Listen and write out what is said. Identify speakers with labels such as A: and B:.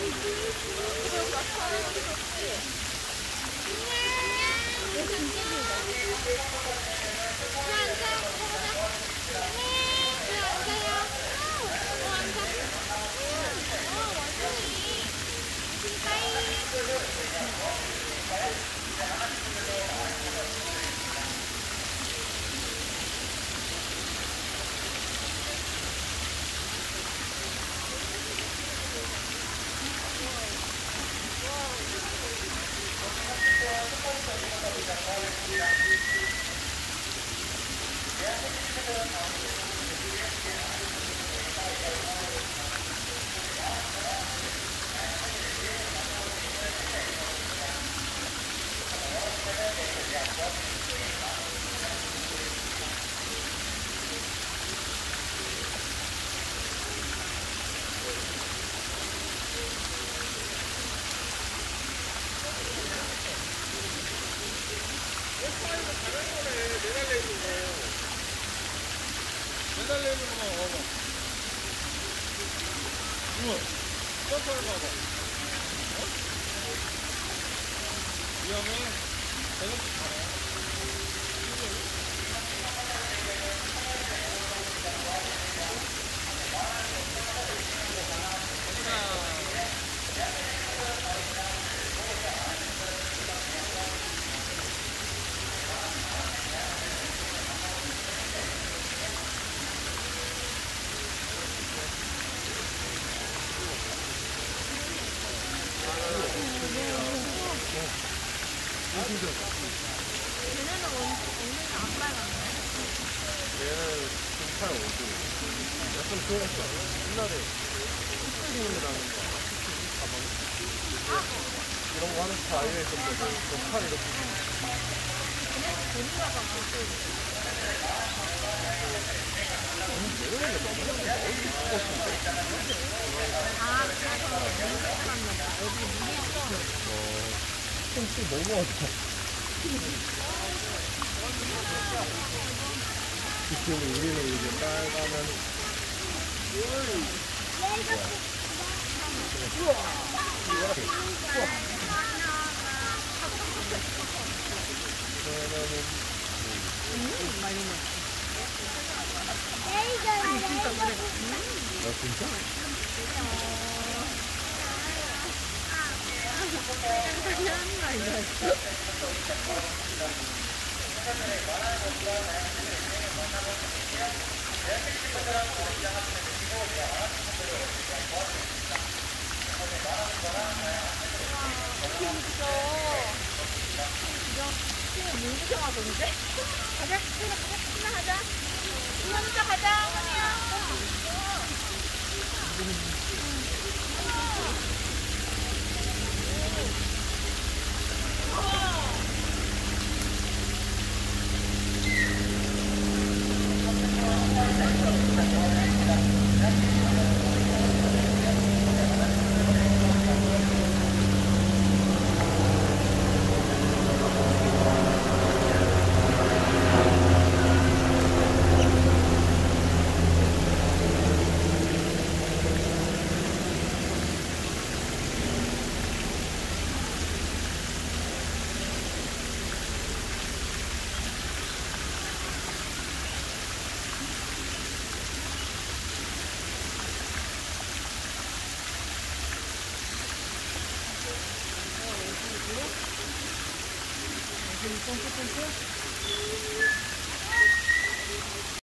A: 매달리는 거 봐봐. 우와, 점프를 봐봐. 어? 위험해. 저녁 잘해.
B: 얘네는 오늘 안 빨갛네.
A: 얘는 좀팔 오고. 약간 그런 거 있어. 옛날에 흩어지는 거 나는 거. 가방. 이런 거 하는 스타일에 있었거든. 좀팔 이렇게.
B: 얘네는 돈인가 봐.
A: 내려오는 게 너무 어디 싶었는데?
B: 아, 그래서 물 들어갔나 봐. 여기 물이 있어.
A: 좀 너무하다. 지금 우리는 이제 빨가면 아 진짜?
B: 민주정하던데? 가자, 하나 가자. 이거 진짜 가자, 언니야. 똥똥똥똥